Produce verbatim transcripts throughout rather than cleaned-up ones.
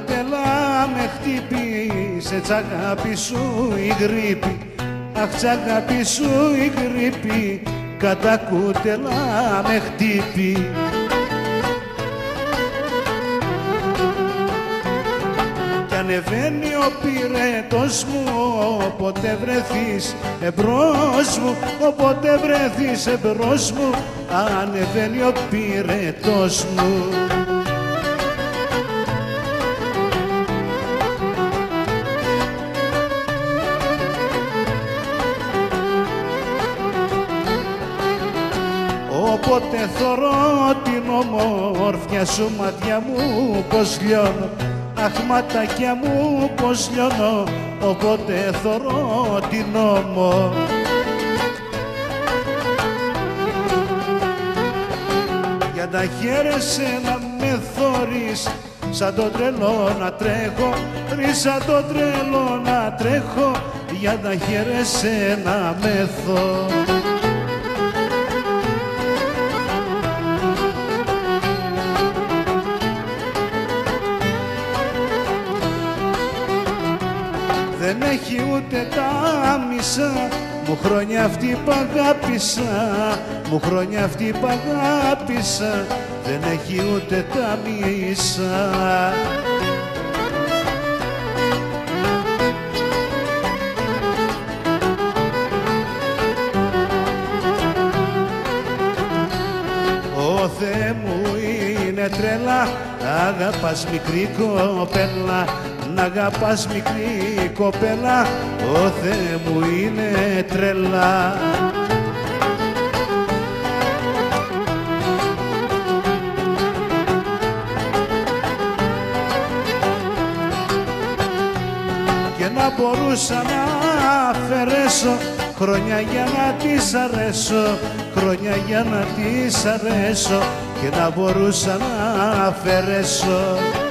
κούτελα με χτύπησε, τ' αγάπη σου η γρίπη. Αχ, τ' αγάπη σου η γρίπη, κατά κούτελα με χτύπη. Κι ανεβαίνει ο πυρετός μου, όποτε βρεθείς εμπρός μου, όποτε βρεθείς εμπρός μου, ανεβαίνει ο πυρετός μου. Όποτε θωρώ την ομόρφια σου μάτια μου πως λιώνω, αχ ματάκια μου πως λιώνω, όποτε θωρώ την όμο. Για τα χαίρεσαι να με θωρείς, σαν το τρελό να τρέχω, ρε σαν το τρελό να τρέχω, για τα χαίρεσαι να με θω. Δεν έχει ούτε τα μισά, μου χρόνια αυτή π' αγάπησα, μου χρόνια αυτή π' αγάπησα, δεν έχει ούτε τα μισά. Ω Θεέ μου είναι τρέλα, αγαπάς μικρή κοπέλα, να αγαπάς μικρή κοπέλα, ω Θεέ μου είναι τρέλα. Και να μπορούσα να αφαιρέσω χρόνια για να της αρέσω, χρόνια για να της αρέσω, και να μπορούσα να αφαιρέσω.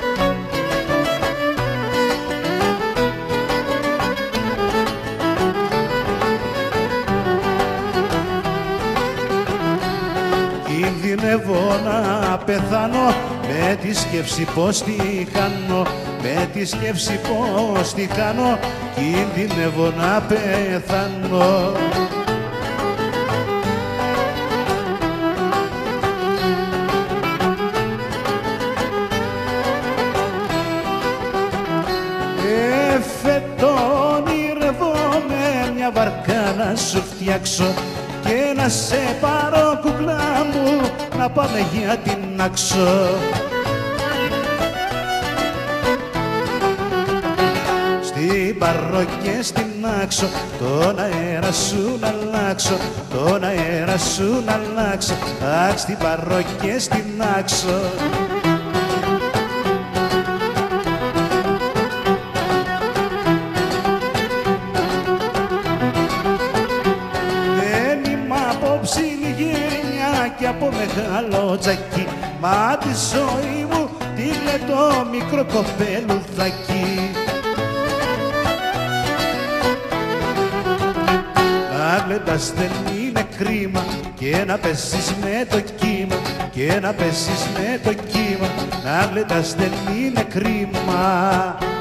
Κινδυνεύω να πεθάνω με τη σκέψη πως τη χάνω, με τη σκέψη πως τη χάνω, κινδυνεύω να πεθάνω. Εφετό ονειρευόμαι μια βαρκά να σου φτιάξω και να σε πάρω κουκλά μου, να πάμε για την Άξο. Στην Παρό και στην Άξο, τον αέρα σου να αλλάξω, τον αέρα σου να αλλάξω, αχ στην Παρό και στην Άξο. Και από μεγάλο τζακί, μα τη ζωή μου τη γλεντώ μικρό κοπέλουδάκι. Να γλεντάς δεν είναι κρίμα, και να πέσεις με το κύμα, και να πέσεις με το κύμα, να γλεντάς δεν είναι κρίμα.